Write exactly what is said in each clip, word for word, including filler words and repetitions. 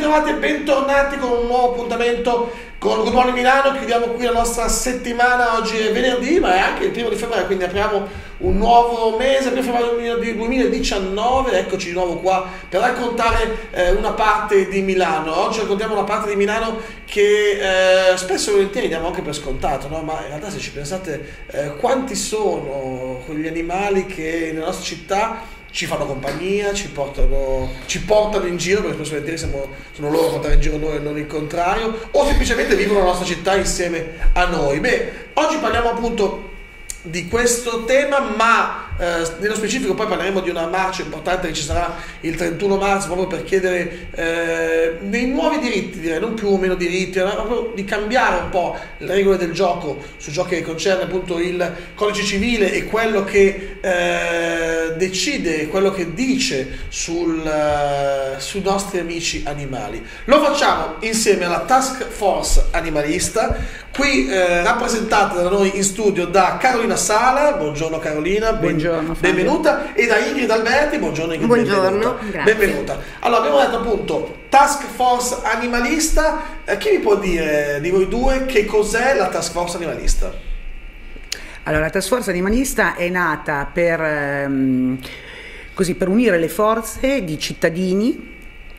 ritrovati e bentornati con un nuovo appuntamento con Good Morning Milano. Chiudiamo qui la nostra settimana, oggi è venerdì ma è anche il primo di febbraio, quindi apriamo un nuovo mese, primo febbraio duemiladiciannove, eccoci di nuovo qua per raccontare eh, una parte di Milano. Oggi raccontiamo una parte di Milano che eh, spesso e volentieri diamo anche per scontato, no? Ma in realtà se ci pensate eh, quanti sono quegli animali che nella nostra città ci fanno compagnia, ci portano, ci portano in giro, perché spesso e volentieri siamo, sono loro a portare in giro noi e non il contrario, o semplicemente vivono la nostra città insieme a noi. Beh, oggi parliamo appunto di questo tema, ma eh, nello specifico poi parleremo di una marcia importante che ci sarà il trentuno marzo, proprio per chiedere eh, dei nuovi diritti, direi, non più o meno diritti, ma proprio di cambiare un po' le regole del gioco su ciò che concerne appunto il codice civile e quello che eh, decide, quello che dice sul, uh, sui nostri amici animali. Lo facciamo insieme alla Task Force Animalista, qui eh, rappresentata da noi in studio da Carolina Sala. Buongiorno Carolina, ben, buongiorno, benvenuta, e da Ingrid Alberti. Buongiorno Ingrid, buongiorno, benvenuta. benvenuta. Allora, abbiamo detto appunto Task Force Animalista. Eh, chi mi può dire di voi due che cos'è la Task Force Animalista? Allora, la Task Force Animalista è nata per, ehm, così, per unire le forze di cittadini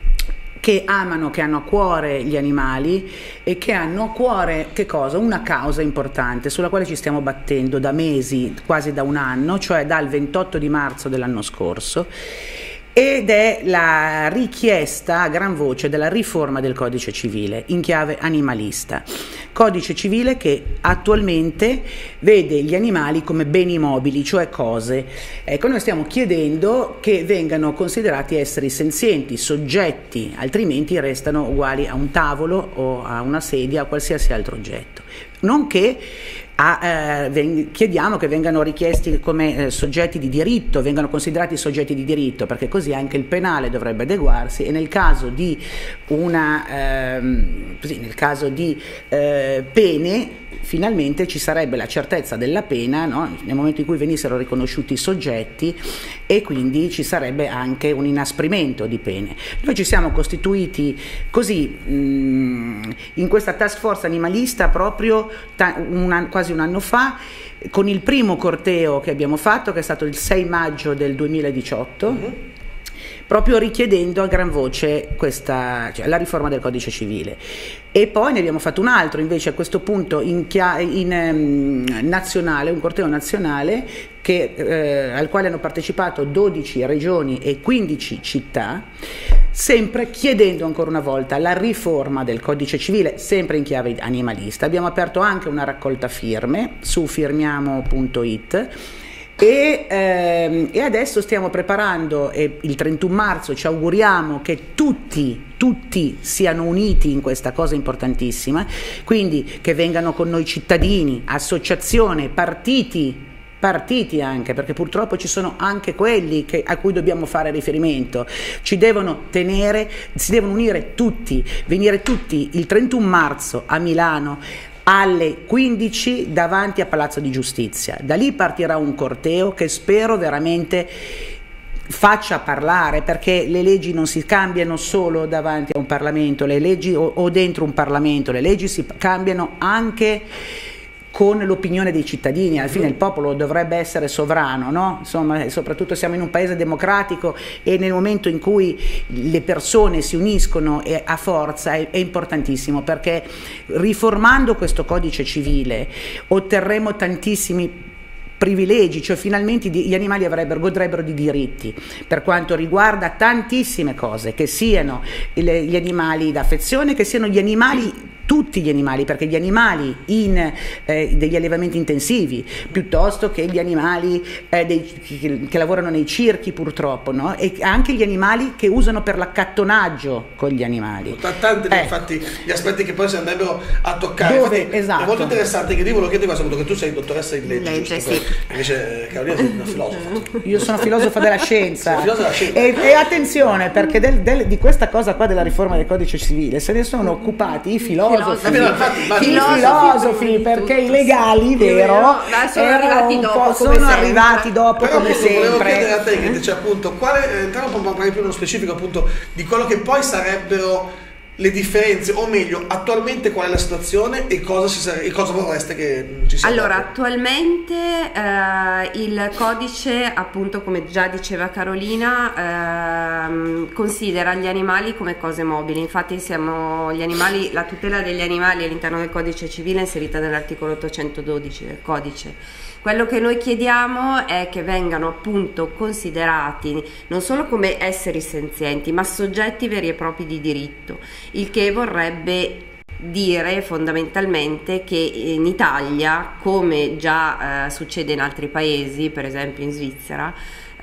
che amano, che hanno a cuore gli animali e che hanno a cuore che cosa? Una causa importante sulla quale ci stiamo battendo da mesi, quasi da un anno, cioè dal ventotto di marzo dell'anno scorso, ed è la richiesta a gran voce della riforma del codice civile in chiave animalista. Codice civile che attualmente vede gli animali come beni mobili, cioè cose. Ecco, noi stiamo chiedendo che vengano considerati esseri senzienti, soggetti, altrimenti restano uguali a un tavolo o a una sedia o qualsiasi altro oggetto. Nonché A, eh, chiediamo che vengano richiesti come eh, soggetti di diritto, vengano considerati soggetti di diritto, perché così anche il penale dovrebbe adeguarsi, e nel caso di una ehm, così, nel caso di eh, pene finalmente ci sarebbe la certezza della pena, no? Nel momento in cui venissero riconosciuti i soggetti, e quindi ci sarebbe anche un inasprimento di pene. Noi ci siamo costituiti così mh, in questa task force animalista proprio ta- una, quasi un anno fa, con il primo corteo che abbiamo fatto, che è stato il sei maggio del duemiladiciotto, mm-hmm. proprio richiedendo a gran voce questa, cioè, la riforma del codice civile. E poi ne abbiamo fatto un altro invece a questo punto in, chia- in um, nazionale, un corteo nazionale che, eh, al quale hanno partecipato dodici regioni e quindici città, sempre chiedendo ancora una volta la riforma del codice civile, sempre in chiave animalista. Abbiamo aperto anche una raccolta firme su firmiamo punto it. E, ehm, e adesso stiamo preparando, e il trentuno marzo ci auguriamo che tutti, tutti siano uniti in questa cosa importantissima, quindi che vengano con noi cittadini, associazioni, partiti, partiti anche, perché purtroppo ci sono anche quelli che, a cui dobbiamo fare riferimento. Ci devono tenere, si devono unire tutti, venire tutti il trentuno marzo a Milano alle quindici davanti a Palazzo di Giustizia. Da lì partirà un corteo che spero veramente faccia parlare, perché le leggi non si cambiano solo davanti a un Parlamento, le leggi o, o dentro un Parlamento, le leggi si cambiano anche con l'opinione dei cittadini. Alla fine il popolo dovrebbe essere sovrano, no? Insomma, soprattutto siamo in un paese democratico, e nel momento in cui le persone si uniscono e a forza è, è importantissimo, perché riformando questo codice civile otterremo tantissimi privilegi, cioè finalmente gli animali avrebbero, godrebbero di diritti per quanto riguarda tantissime cose, che siano gli animali d'affezione, che siano gli animali, tutti gli animali, perché gli animali in eh, degli allevamenti intensivi, piuttosto che gli animali eh, dei, che, che lavorano nei circhi purtroppo, no? E anche gli animali che usano per l'accattonaggio con gli animali. Tanti eh. infatti gli aspetti che poi si andrebbero a toccare. Dove, infatti, esatto. È molto interessante che ti volevo chiedere questo, che tu sei dottoressa in legge, legge giusto? Sì. Invece Carolina sei una filosofa. Io sono filosofa della scienza. Filosofa della scienza. E, e attenzione, perché del, del, di questa cosa qua della riforma del codice civile se ne sono occupati i filosofi. Filosofi, infatti, I filosofi, filosofi perché i legali, vero? Ma sono arrivati dopo, sono come arrivati dopo Però come appunto, volevo sempre. chiedere a te, che c'è appunto quale, entrare un po' magari più nello specifico appunto di quello che poi sarebbero le differenze, o meglio, attualmente qual è la situazione e cosa, si sare- e cosa vorreste che ci sia? Allora, dopo? attualmente eh, il codice, appunto, come già diceva Carolina, ehm, considera gli animali come cose mobili. Infatti siamo gli animali, la tutela degli animali all'interno del codice civile è inserita nell'articolo ottocentododici del codice. Quello che noi chiediamo è che vengano appunto considerati non solo come esseri senzienti, ma soggetti veri e propri di diritto, il che vorrebbe dire fondamentalmente che in Italia, come già eh, succede in altri paesi, per esempio in Svizzera,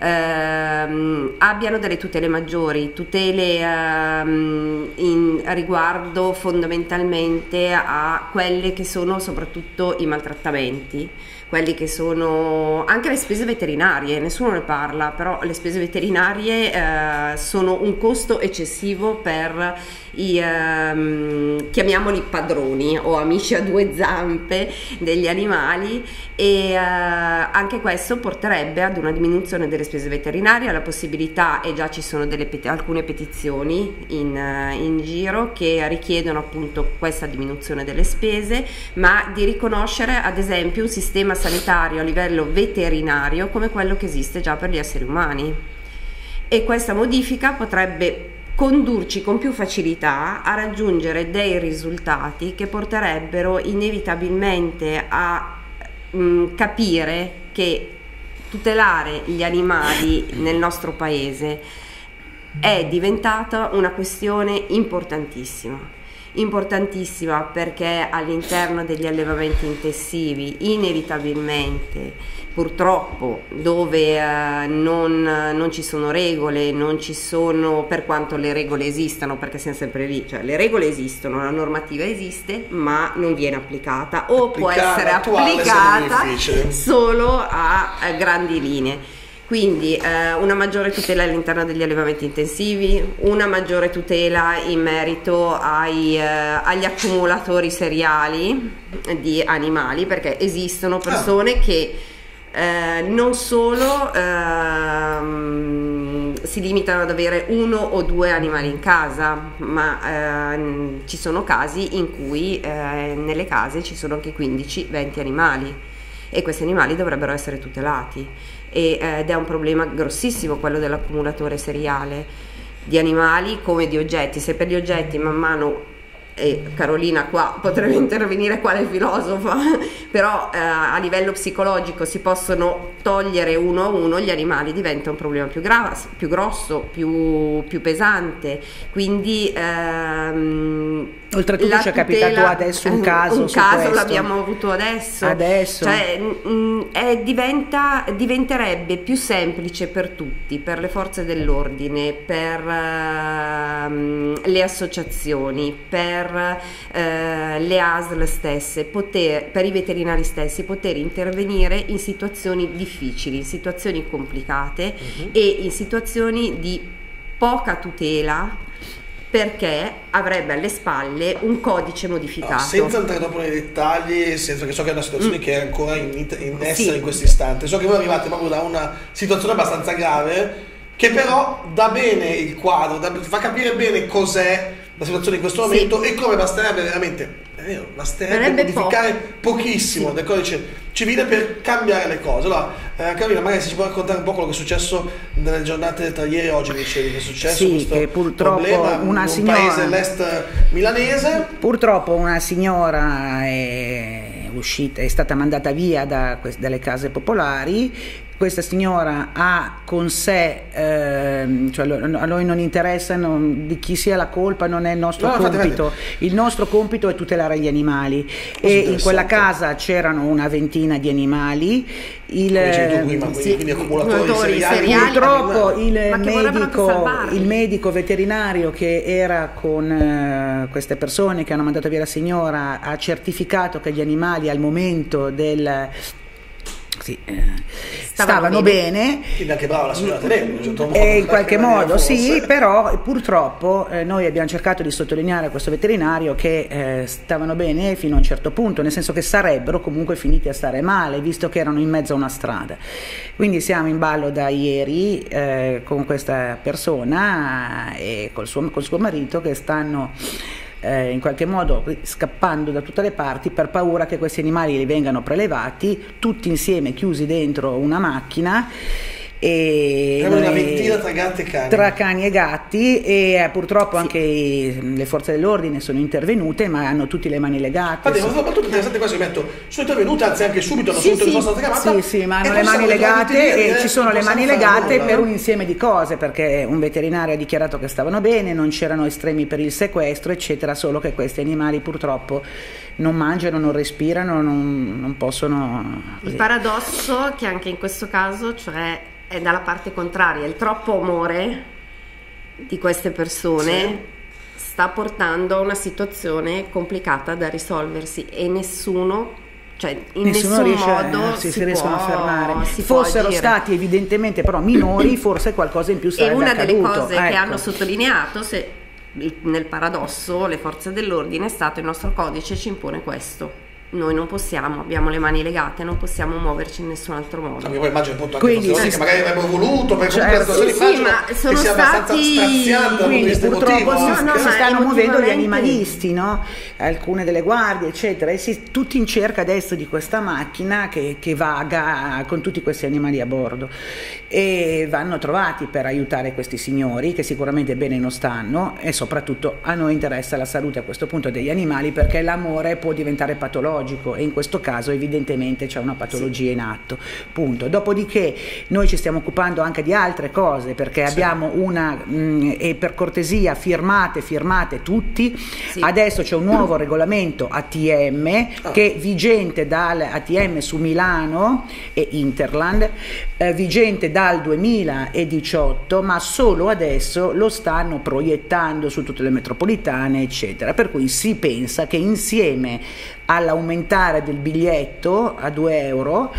ehm, abbiano delle tutele maggiori, tutele ehm, in riguardo fondamentalmente a quelle che sono soprattutto i maltrattamenti, quelli che sono anche le spese veterinarie. Nessuno ne parla, però le spese veterinarie eh, sono un costo eccessivo per i ehm, chiamiamoli padroni o amici a due zampe degli animali, e eh, anche questo porterebbe ad una diminuzione delle spese veterinarie, alla possibilità, e già ci sono delle pet- alcune petizioni in, in giro che richiedono appunto questa diminuzione delle spese, ma di riconoscere ad esempio un sistema sanitario a livello veterinario come quello che esiste già per gli esseri umani. E questa modifica potrebbe condurci con più facilità a raggiungere dei risultati che porterebbero inevitabilmente a mh, capire che tutelare gli animali nel nostro paese è diventata una questione importantissima. Importantissima perché all'interno degli allevamenti intensivi inevitabilmente, purtroppo, dove eh, non, non ci sono regole, non ci sono, per quanto le regole esistano, perché siamo sempre lì, cioè le regole esistono, la normativa esiste, ma non viene applicata o può essere applicata solo a, a grandi linee. Quindi eh, una maggiore tutela all'interno degli allevamenti intensivi, una maggiore tutela in merito ai, eh, agli accumulatori seriali di animali, perché esistono persone ah. che eh, non solo ehm, si limitano ad avere uno o due animali in casa, ma eh, ci sono casi in cui eh, nelle case ci sono anche quindici venti animali, e questi animali dovrebbero essere tutelati. Ed è un problema grossissimo quello dell'accumulatore seriale di animali come di oggetti. Se per gli oggetti man mano, e Carolina qua potrebbe intervenire quale filosofa, però eh, a livello psicologico si possono togliere uno a uno, gli animali diventa un problema più, gra- più grosso, più, più pesante. Quindi ehm, oltretutto ci è capitato adesso un caso un su caso questo. L'abbiamo avuto adesso, adesso. Cioè, mh, è, diventa, diventerebbe più semplice per tutti, per le forze dell'ordine, per uh, le associazioni, per uh, le A S L stesse, poter, per i veterinari stessi, poter intervenire in situazioni difficili, in situazioni complicate uh-huh. e in situazioni di poca tutela, perché avrebbe alle spalle un codice modificato. No, senza entrare dopo nei dettagli, senza che so che è una situazione mm. che è ancora in, in essere sì. in questo istante, so che voi arrivate proprio da una situazione abbastanza grave, che però dà bene il quadro, dà, fa capire bene cos'è la situazione in questo momento sì. e come basterebbe veramente, è vero, basterebbe Verrebbe modificare po- pochissimo sì. del codice civile per cambiare le cose. Allora, eh, Carolina, magari se ci puoi raccontare un po' quello che è successo nelle giornate tra ieri e oggi, dicevi che è successo sì, questo che purtroppo problema una in un signora, paese dell'est milanese. Purtroppo una signora è uscita, è stata mandata via da, dalle case popolari. Questa signora ha con sé, ehm, cioè a noi non interessa non, di chi sia la colpa, non è il nostro no, compito, fate, fate. Il nostro compito è tutelare gli animali e in quella casa c'erano una ventina di animali. Il, tu prima, sì, quindi accumulatori seriali. seriali. Purtroppo il medico, il medico veterinario che era con eh, queste persone che hanno mandato via la signora ha certificato che gli animali al momento del così, eh, stavano, stavano bene. bene. Quindi anche brava la signora Tenebro, in, certo in qualche modo sì, però purtroppo eh, noi abbiamo cercato di sottolineare a questo veterinario che eh, stavano bene fino a un certo punto, nel senso che sarebbero comunque finiti a stare male, visto che erano in mezzo a una strada. Quindi siamo in ballo da ieri eh, con questa persona e col suo, col suo marito che stanno Eh, in qualche modo scappando da tutte le parti per paura che questi animali li vengano prelevati tutti insieme chiusi dentro una macchina e una ventina tra gatti e cani tra cani e gatti e eh, purtroppo sì. anche i, le forze dell'ordine sono intervenute ma hanno tutte le mani legate. Infatti, sono molto interessante questo, metto sono intervenute, anzi anche subito hanno sì, subito sì. risposto alla chiamata. Sì, sì, ma hanno le mani legate e eh, ci sono le mani legate nulla, per un insieme di cose, perché un veterinario ha dichiarato che stavano bene, non c'erano estremi per il sequestro, eccetera, solo che questi animali purtroppo non mangiano, non respirano, non, non possono. Così. Il paradosso che anche in questo caso, cioè è dalla parte contraria, il troppo amore di queste persone sì. sta portando a una situazione complicata da risolversi e nessuno, cioè in nessuno nessun riesce, modo si, si, si riescono può, a fermare. Si fossero stati evidentemente però minori, forse qualcosa in più sarebbe e una accaduto. delle cose ecco. che hanno sottolineato, se nel paradosso le forze dell'ordine, è stato il nostro codice ci impone questo. Noi non possiamo, abbiamo le mani legate, non possiamo muoverci in nessun altro modo. Anche poi immagino appunto anche quindi, sì, che magari avrebbero voluto, perché certo, comunque sì, sì, ma sono sia stati quindi purtroppo emotivo, si, no, no, si stanno muovendo gli animalisti, no? Alcune delle guardie eccetera, e si, tutti in cerca adesso di questa macchina che, che vaga con tutti questi animali a bordo e vanno trovati per aiutare questi signori che sicuramente bene non stanno e soprattutto a noi interessa la salute a questo punto degli animali, perché l'amore può diventare patologico e in questo caso evidentemente c'è una patologia sì. in atto, punto. Dopodiché noi ci stiamo occupando anche di altre cose, perché sì. abbiamo una mh, e per cortesia firmate firmate tutti sì. adesso c'è un nuovo regolamento A T M oh. che è vigente dal A T M su Milano e Interland, eh, vigente dal duemiladiciotto, ma solo adesso lo stanno proiettando su tutte le metropolitane eccetera, per cui si pensa che insieme all'aumentare del biglietto a due euro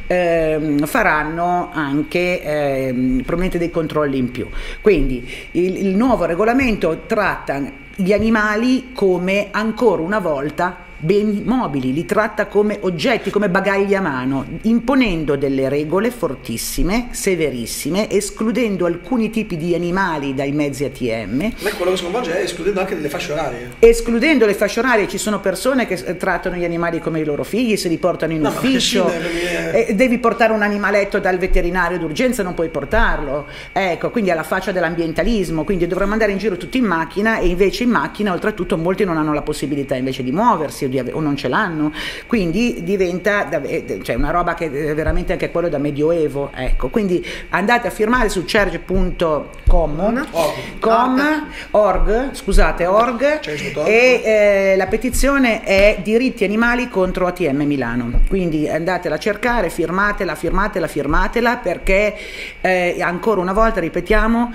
ehm, faranno anche ehm, probabilmente dei controlli in più. Quindi il, il nuovo regolamento tratta gli animali come ancora una volta beni mobili, li tratta come oggetti, come bagagli a mano, imponendo delle regole fortissime, severissime, escludendo alcuni tipi di animali dai mezzi A T M. Ma quello che sconvolge è escludendo anche delle fasce orarie. Escludendo le fasce orarie, ci sono persone che trattano gli animali come i loro figli, se li portano in no, ufficio, eh, devi portare un animaletto dal veterinario d'urgenza, non puoi portarlo, ecco, quindi alla faccia dell'ambientalismo, quindi dovremmo andare in giro tutti in macchina e invece in macchina oltretutto molti non hanno la possibilità invece di muoversi o, di ave- o non ce l'hanno, quindi diventa cioè una roba che è veramente anche quello da medioevo, ecco, quindi andate a firmare su cerge punto com com org, scusate, org e eh, la petizione è diritti animali contro A T M Milano, quindi andatela a cercare, firmatela, firmatela, firmatela, perché eh, ancora una volta ripetiamo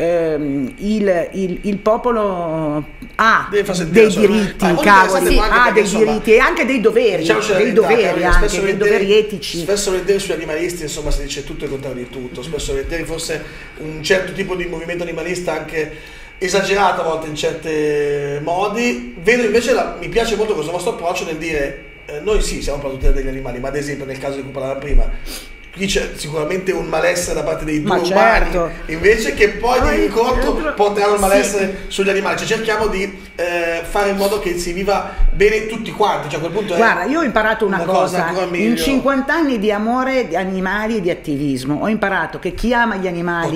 ehm, il, il, il popolo ha dei diritti, ah, cavoli, sì, ha dei diritti e anche dei doveri, dei doveri anche, dei doveri etici. Spesso vedere sugli animalisti insomma si dice tutto il contrario di tutto, spesso vedere forse un certo tipo di movimento animalista anche esagerato a volte in certi modi. Vedo invece, la, mi piace molto questo vostro approccio nel dire eh, noi sì siamo per la tutela degli animali, ma ad esempio nel caso di cui parlava prima qui c'è sicuramente un malessere da parte dei due umani, certo. invece che poi di incontro porteranno il malessere sì. sugli animali, cioè cerchiamo di eh, fare in modo che si viva bene tutti quanti, cioè a quel punto guarda, è io ho imparato una, una cosa, cosa in cinquanta anni di amore di animali e di attivismo ho imparato che chi ama gli animali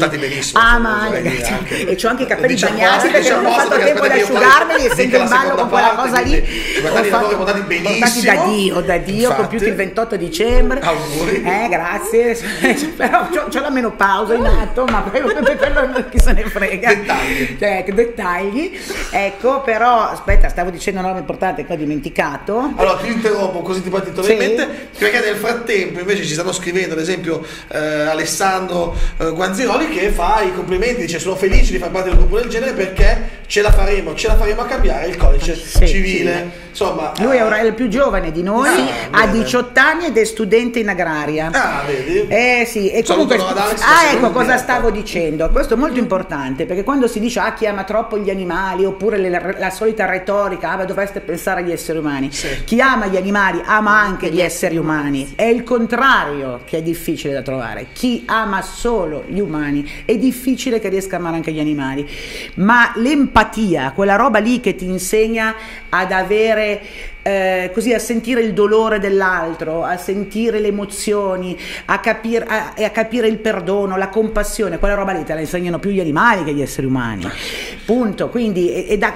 ama gli anche. E c'ho anche i capelli diciamo bagnati perché diciamo non ho fatto tempo di asciugarmeli essendo in ballo con quella cosa lì, ho fatto, portati da Dio, da Dio, compiuti il ventotto dicembre, auguri, eh grazie. grazie, però c'ho, c'ho la menopausa in atto, ma per quello chi se ne frega. Dettagli. Cioè, dettagli. Ecco, però, aspetta, stavo dicendo una roba importante che ho dimenticato. Allora, ti interrompo così ti poi ti torna Sì. in mente, perché nel frattempo invece ci stanno scrivendo, ad esempio, eh, Alessandro eh, Guanziroli, che fa i complimenti, dice sono felice di far parte del gruppo del genere perché ce la faremo, ce la faremo a cambiare il codice Sì, civile. sì. Insomma, Lui è eh, il più giovane di noi, Sì. ha bene. diciotto anni ed è studente in agraria. Ah, vedi? Eh sì, e Saluto comunque, ad Alex, che ah si ecco è cosa diretta. stavo dicendo, questo è molto importante perché quando si dice ah chi ama troppo gli animali oppure le- la, la solita retorica ah ma dovreste pensare agli esseri umani, Sì. chi ama gli animali ama anche gli esseri umani, è il contrario che è difficile da trovare, chi ama solo gli umani è difficile che riesca a amare anche gli animali, ma l'empatia, quella roba lì che ti insegna ad avere Eh, così a sentire il dolore dell'altro, a sentire le emozioni, a capire, a, a capire il perdono, la compassione, quella roba lì te la insegnano più gli animali che gli esseri umani, punto. Quindi e, e da,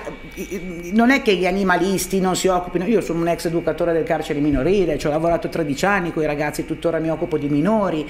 non è che gli animalisti non si occupino, io sono un ex educatore del carcere minorile, ci ho lavorato tredici anni con i ragazzi, tuttora mi occupo di minori,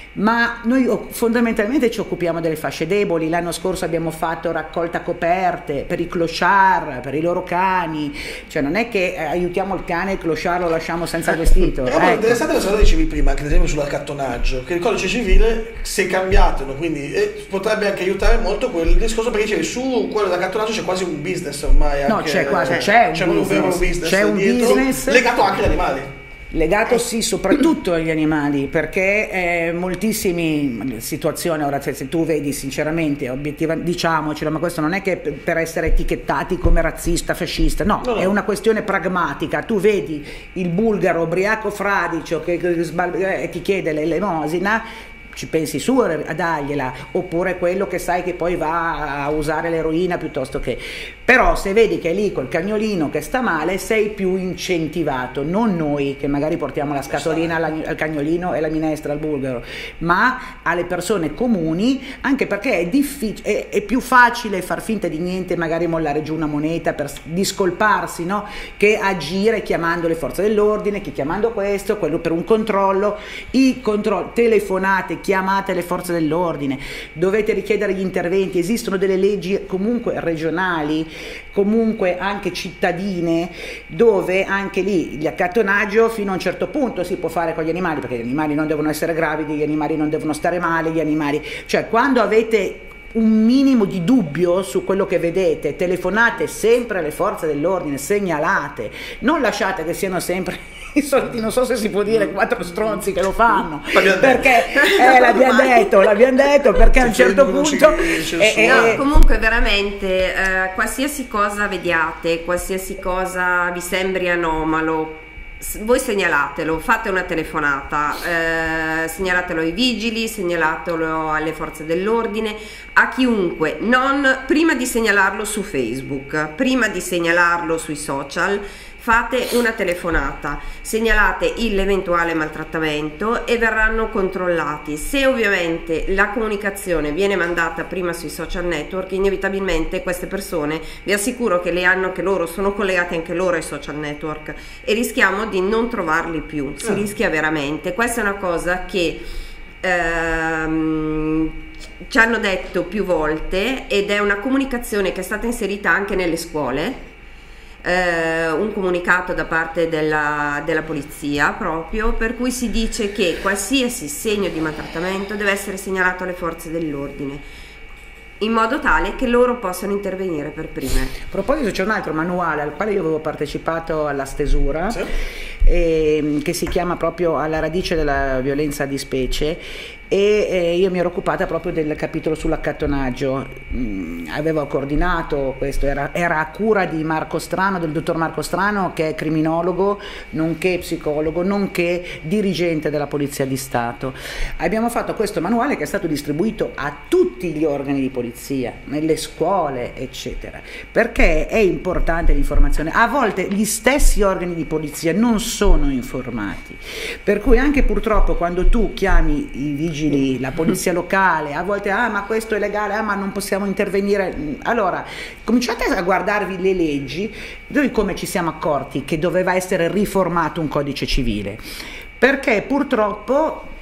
ma noi fondamentalmente ci occupiamo delle fasce deboli. L'anno scorso abbiamo fatto raccolta coperte per i clochard, per i loro cani, cioè non è che aiutiamo il cane e il clochard lo lasciamo senza vestito. Però Ecco. interessante la cosa che dicevi prima, anche ad esempio sull'accattonaggio, che il codice civile si è cambiato, no? Quindi eh, potrebbe anche aiutare molto quel discorso, perché dicevi su quello dell'accattonaggio c'è quasi un business ormai. No, Anche, c'è quasi, eh, c'è un c'è un vero business, business c'è un dietro, business legato anche agli animali. Legato sì soprattutto agli animali, perché eh, moltissime situazioni, ora se, se tu vedi sinceramente, obiettiva, diciamocelo, ma questo non è che per essere etichettati come razzista, fascista, no, No, no. è una questione pragmatica. Tu vedi il bulgaro ubriaco fradicio che, che sbal- eh, ti chiede l'elemosina, ci pensi su a dargliela, oppure quello che sai che poi va a usare l'eroina piuttosto che, però se vedi che è lì col cagnolino che sta male sei più incentivato, non noi che magari portiamo la scatolina alla- al cagnolino e la minestra al bulgaro, ma alle persone comuni, anche perché è difficile, è, è più facile far finta di niente, magari mollare giù una moneta per discolparsi, no? Che agire chiamando le forze dell'ordine, chi chiamando questo, quello per un controllo, i controlli, telefonate, chiamate le forze dell'ordine, dovete richiedere gli interventi, esistono delle leggi comunque regionali, comunque anche cittadine, dove anche lì l'accattonaggio fino a un certo punto si può fare con gli animali, perché gli animali non devono essere gravidi, gli animali non devono stare male, gli animali, cioè quando avete un minimo di dubbio su quello che vedete, telefonate sempre alle forze dell'ordine, segnalate, non lasciate che siano sempre i soliti, non so se si può dire, quattro stronzi che lo fanno, L'abbiamo perché eh, l'abbiamo detto, l'abbiamo detto, perché a un C'è certo gente che non punto ci- eh, ci- No, eh, comunque veramente eh, qualsiasi cosa vediate, qualsiasi cosa vi sembri anomalo, s- voi segnalatelo, fate una telefonata, eh, segnalatelo ai vigili, segnalatelo alle forze dell'ordine, a chiunque, non prima di segnalarlo su Facebook, prima di segnalarlo sui social. Fate una telefonata, segnalate l'eventuale maltrattamento e verranno controllati. Se ovviamente la comunicazione viene mandata prima sui social network, inevitabilmente queste persone, vi assicuro che le hanno, che loro sono collegate anche loro ai social network e rischiamo di non trovarli più, si Ah. rischia veramente. Questa è una cosa che ehm, ci hanno detto più volte ed è una comunicazione che è stata inserita anche nelle scuole. Eh, un comunicato da parte della, della polizia proprio per cui si dice che qualsiasi segno di maltrattamento deve essere segnalato alle forze dell'ordine in modo tale che loro possano intervenire per prime. A proposito c'è un altro manuale al quale io avevo partecipato alla stesura, Sì. ehm, che si chiama proprio Alla radice della violenza di specie, e eh, io mi ero occupata proprio del capitolo sull'accattonaggio. Mm, avevo coordinato questo, era, era a cura di Marco Strano, del dottor Marco Strano, che è criminologo nonché psicologo nonché dirigente della Polizia di Stato. Abbiamo fatto questo manuale che è stato distribuito a tutti gli organi di polizia, nelle scuole eccetera, perché è importante l'informazione. A volte gli stessi organi di polizia non sono informati, per cui anche purtroppo quando tu chiami i vigili, la polizia locale, a volte ah ma questo è legale, ah ma non possiamo intervenire, allora cominciate a guardarvi le leggi. Noi come ci siamo accorti che doveva essere riformato un codice civile? Perché purtroppo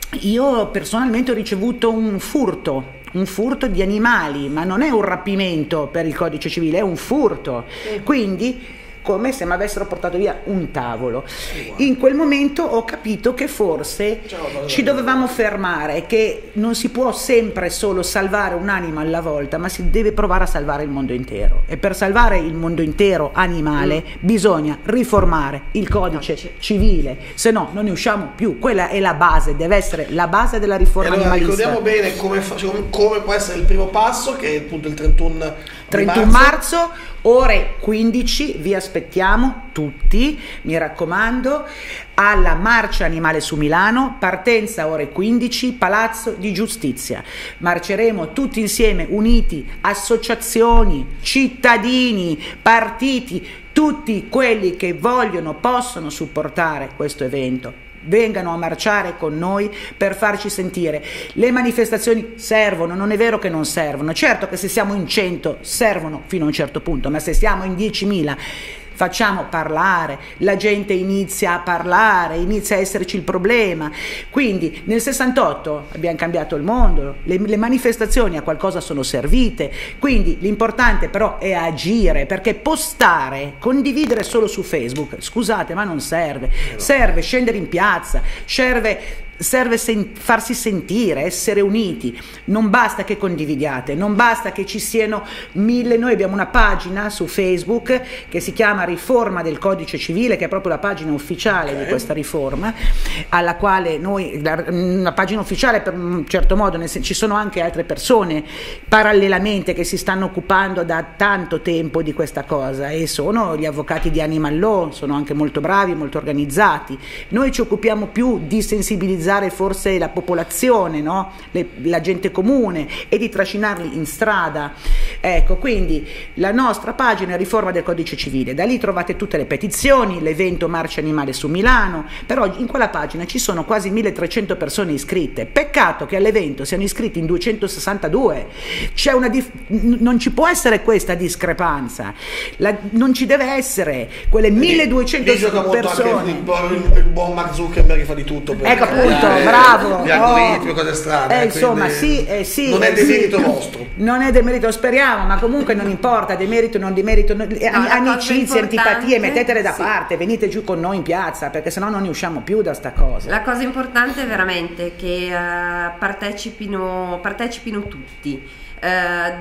io personalmente ho ricevuto un furto, un furto di animali, ma non è un rapimento per il codice civile, è un furto. Quindi come se mi avessero portato via un tavolo. In quel momento ho capito che forse ci dovevamo fermare, che non si può sempre solo salvare un'anima alla volta, ma si deve provare a salvare il mondo intero. E per salvare il mondo intero animale mm. bisogna riformare il codice civile, se no non ne usciamo più. Quella è la base, deve essere la base della riforma allora, animalista. Ricordiamo bene come, fa, come può essere il primo passo, che è appunto il trentuno trentuno marzo, ore quindici, vi aspettiamo tutti, mi raccomando, alla Marcia Animale su Milano, partenza ore quindici, Palazzo di Giustizia. Marceremo tutti insieme, uniti, associazioni, cittadini, partiti, tutti quelli che vogliono, possono supportare questo evento. Vengano a marciare con noi per farci sentire. Le manifestazioni servono, non è vero che non servono, certo che se siamo in cento servono fino a un certo punto, ma se siamo in diecimila facciamo parlare, la gente inizia a parlare, inizia a esserci il problema. Quindi nel sessantotto abbiamo cambiato il mondo, le, le manifestazioni a qualcosa sono servite, quindi l'importante però è agire, perché postare, condividere solo su Facebook, scusate ma non serve, serve scendere in piazza, serve serve sen- farsi sentire, essere uniti, non basta che condividiate, non basta che ci siano mille. Noi abbiamo una pagina su Facebook che si chiama Riforma del Codice Civile, che è proprio la pagina ufficiale okay. di questa riforma, alla quale noi, la, una pagina ufficiale per un certo modo, nel senso, ci sono anche altre persone parallelamente che si stanno occupando da tanto tempo di questa cosa, e sono gli avvocati di Animal Law, sono anche molto bravi, molto organizzati. Noi ci occupiamo più di sensibilizzare forse la popolazione, no? Le, la gente comune, e di trascinarli in strada. Ecco, quindi la nostra pagina è Riforma del Codice Civile, da lì trovate tutte le petizioni, l'evento Marcia Animale su Milano, però in quella pagina ci sono quasi milletrecento persone iscritte. Peccato che all'evento siano iscritti in duecentosessantadue, c'è una dif- non ci può essere questa discrepanza, la, non ci deve essere quelle milleduecento persone. Il, il, il buon Mark Zuckerberg fa di tutto per ecco appunto, bravo, gli algoritmi, oh, cose strane, eh, insomma sì, eh, sì, non è eh, demerito sì. vostro, non è demerito, speriamo, ma comunque non importa, demerito non demerito, no, amicizie, antipatie, mettetele da sì. parte, venite giù con noi in piazza, perché sennò non ne usciamo più da sta cosa. La cosa importante è veramente che uh, partecipino, partecipino tutti. Uh,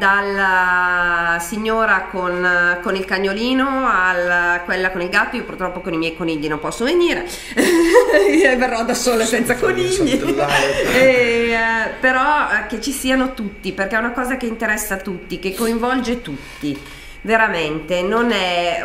dalla signora con, con il cagnolino a quella con il gatto. Io purtroppo con i miei conigli non posso venire verrò da sola senza conigli e, uh, però uh, che ci siano tutti, perché è una cosa che interessa a tutti, che coinvolge tutti. Veramente non è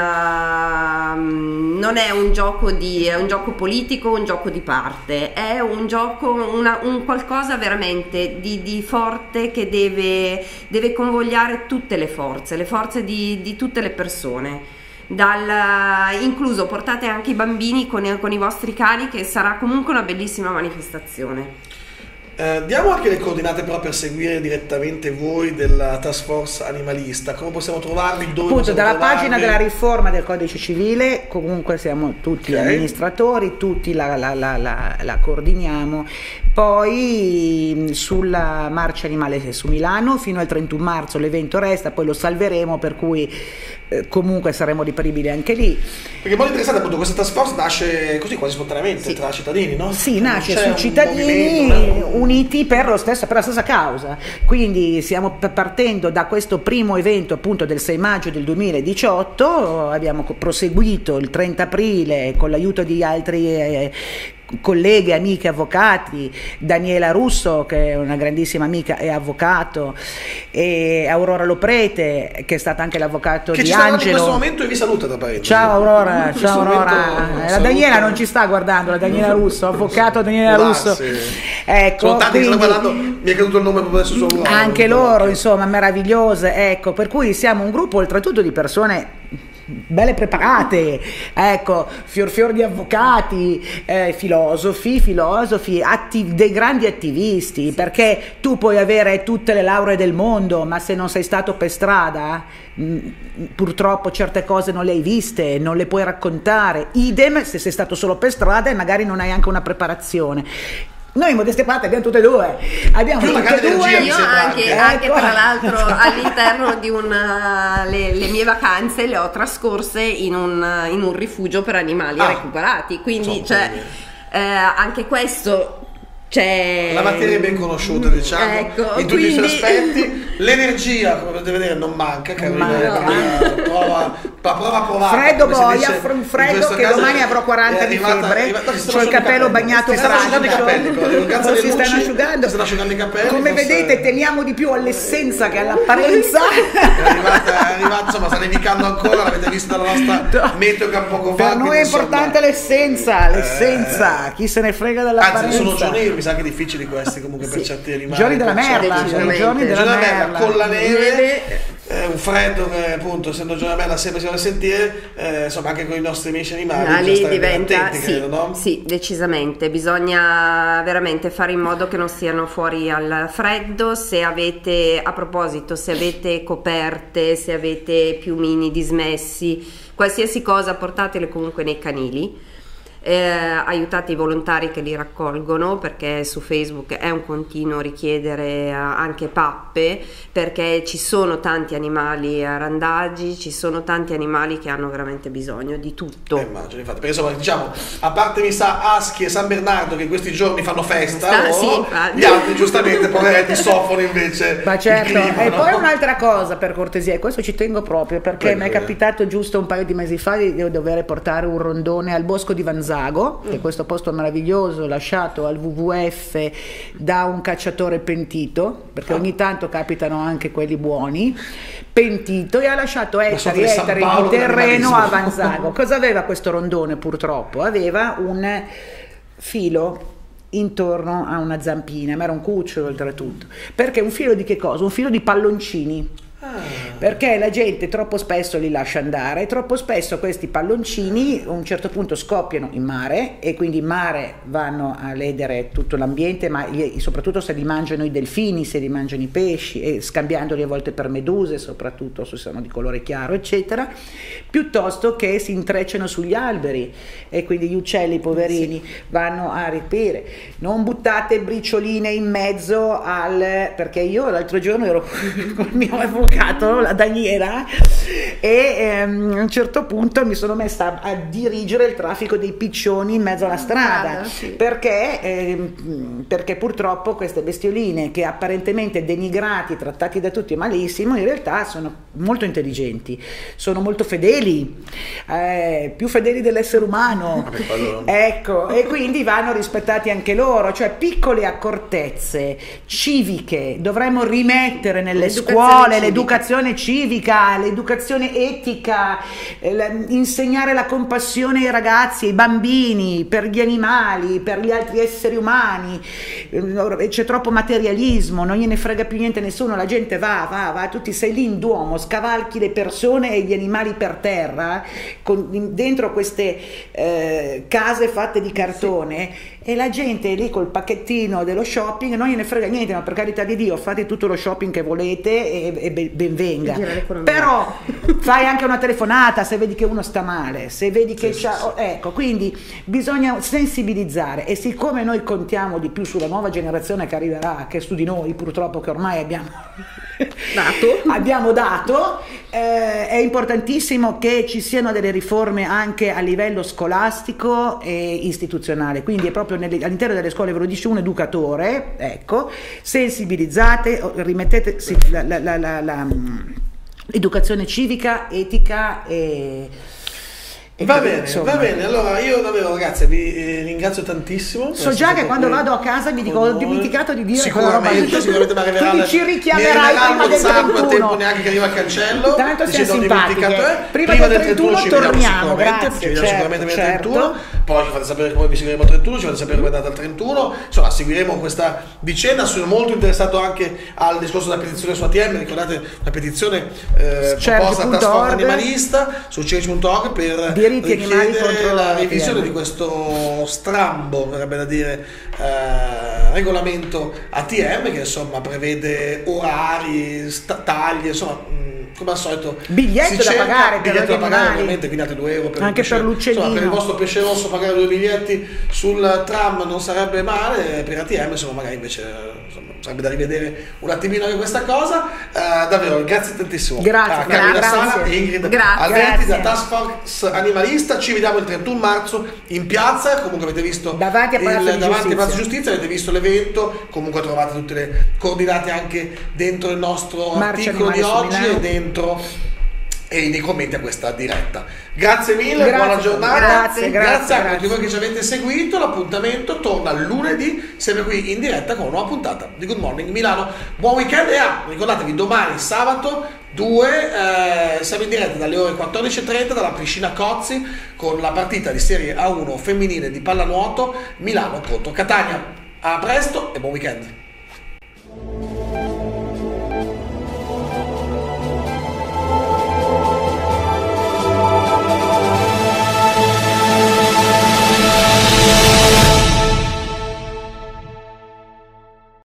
una, non è un gioco di un gioco politico, un gioco di parte, è un gioco, una, un qualcosa veramente di, di forte che deve, deve convogliare tutte le forze, le forze di, di tutte le persone. Dal, incluso portate anche i bambini con, con i vostri cani, che sarà comunque una bellissima manifestazione. Eh, diamo anche le coordinate però per seguire direttamente voi della Task Force Animalista. Come possiamo trovarvi? Dove appunto dalla trovarvi? Pagina della riforma del Codice Civile, comunque siamo tutti okay. amministratori, tutti la, la, la, la, la coordiniamo. Poi sulla Marcia Animale su Milano fino al trentuno marzo l'evento resta, poi lo salveremo, per cui eh, comunque saremo reperibili anche lì. Perché è molto interessante, appunto, questa task force nasce così quasi spontaneamente sì. tra cittadini, no? Sì, nasce su cittadini uniti per, lo stesso, per la stessa causa. Quindi stiamo partendo da questo primo evento appunto del sei maggio del duemiladiciotto, abbiamo proseguito il trenta aprile con l'aiuto di altri eh, colleghe, amiche, avvocati, Daniela Russo che è una grandissima amica e avvocato, e Aurora Loprete che è stata anche l'avvocato che di ci Angelo. In questo momento e vi saluta da parentesi. Ciao Aurora, ciao Aurora. La Daniela non ci sta guardando, la Daniela Russo, avvocato Daniela Russo. Ecco, sono tanti quindi, che stanno parlando, mi è caduto il nome proprio adesso su Aurora. Anche loro, insomma, meravigliose, ecco, per cui siamo un gruppo oltretutto di persone belle preparate, ecco, fior fior di avvocati, eh, filosofi, filosofi, attiv- dei grandi attivisti, perché tu puoi avere tutte le lauree del mondo, ma se non sei stato per strada, mh, purtroppo certe cose non le hai viste, non le puoi raccontare. Idem se sei stato solo per strada e magari non hai anche una preparazione. Noi in modestia parte abbiamo tutte e due, abbiamo Più la tutte e grande due. energia, Io sembra anche, anche. anche Ecco. tra l'altro all'interno di un le, le mie vacanze le ho trascorse in un, in un rifugio per animali Ah. recuperati, quindi Insomma, cioè, quindi. eh, anche questo c'è La materia è ben conosciuta, diciamo, ecco, in tutti i suoi quindi- aspetti. L'energia, come potete vedere, non manca. Carolina manca. eh, prova, prova a provare. Freddo come si boia, dice fr- un in freddo questo che caso. domani avrò quaranta È di arrivata- febbre, è arrivata- no, si stanno c'ho il asciugando capello i capelli. bagnato Si stanno asciugando i fradicio. capelli, però, in mancanza Non di si stanno luci, asciugando. si stanno asciugando i capelli. Come forse- vedete teniamo di più all'essenza che all'apparenza. È arrivata, è arrivata, insomma, sta nevicando ancora, l'avete visto dalla nostra meteo che ha poco fa. Per noi quindi, è insomma, importante l'essenza, l'essenza, chi se ne frega Anzi, dell'apparenza. sono giorni, mi sa che difficili questi comunque per certi animali. Giorni della per certi- merda, Decisamente. i giorni della Giorni della merda. merda, con la neve, Neve. eh, un freddo che appunto essendo giorni della merda sempre si vuole sentire, eh, insomma anche con i nostri amici animali Ah, bisogna lì stare diventa attenti, sì, credo, no? sì, decisamente bisogna veramente fare in modo che non stiano fuori al freddo. Se avete, a proposito, se avete coperte, se avete piumini dismessi, qualsiasi cosa portatele comunque nei canili. Eh, aiutate i volontari che li raccolgono, perché su Facebook è un continuo richiedere eh, anche pappe, perché ci sono tanti animali a randagi, ci sono tanti animali che hanno veramente bisogno di tutto. Eh, immagino, infatti, perché insomma diciamo, a parte mi sa Aschi e San Bernardo che in questi giorni fanno festa, Sta- no? sì, infatti. Gli altri giustamente poveretti soffrono invece Ma il certo, clima, e no? poi un'altra cosa per cortesia, e questo ci tengo proprio perché Prego, mi è prego. capitato giusto un paio di mesi fa di dover portare un rondone al bosco di Vanzago, che è questo posto meraviglioso lasciato al W W F da un cacciatore pentito, perché ogni tanto capitano anche quelli buoni, pentito, e ha lasciato ettari sorta e di San ettari Paolo di terreno a dell'animalismo. Vanzago. Cosa aveva questo rondone purtroppo? Aveva un filo intorno a una zampina, ma era un cucciolo oltretutto. Perché un filo di che cosa? Un filo di palloncini. Perché la gente troppo spesso li lascia andare e troppo spesso questi palloncini a un certo punto scoppiano in mare e quindi in mare vanno a ledere tutto l'ambiente, ma gli- soprattutto se li mangiano i delfini, se li mangiano i pesci, e scambiandoli a volte per meduse, soprattutto se sono di colore chiaro eccetera, piuttosto che si intrecciano sugli alberi e quindi gli uccelli poverini vanno a ripire. Non buttate bricioline in mezzo al, perché io l'altro giorno ero con il mio avvocato, la Daniela, e ehm, a un certo punto mi sono messa a dirigere il traffico dei piccioni in mezzo alla strada, Ah, sì. perché, ehm, perché purtroppo queste bestioline che apparentemente denigrati, trattati da tutti malissimo, in realtà sono molto intelligenti, sono molto fedeli, eh, più fedeli dell'essere umano. Vabbè, quello- Ecco, e quindi vanno rispettati anche loro, cioè piccole accortezze civiche dovremmo rimettere nelle L'educazione scuole, civica. l'educazione civica, l'educazione etica, eh, la- insegnare la compassione ai ragazzi, ai bambini, per gli animali, per gli altri esseri umani. Eh, C'è troppo materialismo, non gliene frega più niente a nessuno, la gente va, va, va, tutti sei lì in Duomo, scavalchi le persone e gli animali per terra, con- in- dentro queste eh, case fatte di cartone, e la gente è lì col pacchettino dello shopping, non gliene frega niente, ma per carità di Dio fate tutto lo shopping che volete e, e ben ben venga, E gira l'economia. però fai anche una telefonata se vedi che uno sta male, se vedi che Sì, c'ha, sì, sì. oh, ecco, quindi bisogna sensibilizzare, e siccome noi contiamo di più sulla nuova generazione che arriverà che su di noi, purtroppo, che ormai abbiamo Dato. abbiamo dato, eh, è importantissimo che ci siano delle riforme anche a livello scolastico e istituzionale, quindi è proprio nelle- all'interno delle scuole, ve lo dice un educatore, ecco, sensibilizzate, rimettete sì, la, la, la, la, la, mm, educazione civica, etica e... e Va quindi, bene, insomma, va bene, allora io davvero ragazzi vi eh, ringrazio tantissimo. per So essere già che stato quando qui vado a casa mi dico con ho noi. dimenticato di dire quella roba lì. Sicuramente, sicuramente mi arriverà Quindi la- ci mi richiamerai arriverà prima il del WhatsApp a tempo trentuno. neanche che arriva al cancello. Tanto siamo dicendo, ho dimenticato, simpatiche. eh. Prima del trentuno ci vediamo torniamo, sicuramente, grazie, ci vediamo certo, sicuramente nel certo. trentuno, poi ci fate sapere come vi seguiremo al trentuno, ci fate sapere come è andata al trentuno, insomma seguiremo questa vicenda. Sono molto interessato anche al discorso della petizione su A T M, ricordate la petizione eh, Cerchi proposta da punto Trasforma org. Animalista su change punto org per Diritti animali richiedere contro la la revisione A T M. di questo strambo, verrebbe da dire, eh, regolamento A T M che insomma prevede orari, sta- tagli, insomma mh, come al solito biglietto si da cerca, pagare per biglietto gli da pagare, animali. ovviamente vi date due euro per anche il pesce, per l'uccellino, insomma, per il vostro pesce rosso pagare due biglietti sul tram non sarebbe male, per A T M insomma magari invece insomma, sarebbe da rivedere un attimino anche questa cosa. Uh, davvero grazie tantissimo grazie, a Carolina grazie. Sala e Ingrid Grazie. Alberti da Grazie. Task Force Animalista. Ci vediamo il trentuno marzo in piazza, comunque avete visto davanti a Palazzo il, di davanti a Palazzo Giustizia. Giustizia, avete visto l'evento, comunque trovate tutte le coordinate anche dentro il nostro Marcia articolo di Animale su oggi Milano. e dentro e nei commenti a questa diretta. Grazie mille, Grazie. buona giornata, Grazie, grazie, a tutti grazie. voi che ci avete seguito. L'appuntamento torna lunedì, sempre qui in diretta con una nuova puntata di Good Morning Milano. Buon weekend e ah, ricordatevi domani sabato due eh, siamo in diretta dalle ore quattordici e trenta dalla piscina Cozzi con la partita di Serie A uno femminile di pallanuoto Milano contro Catania. A presto e buon weekend.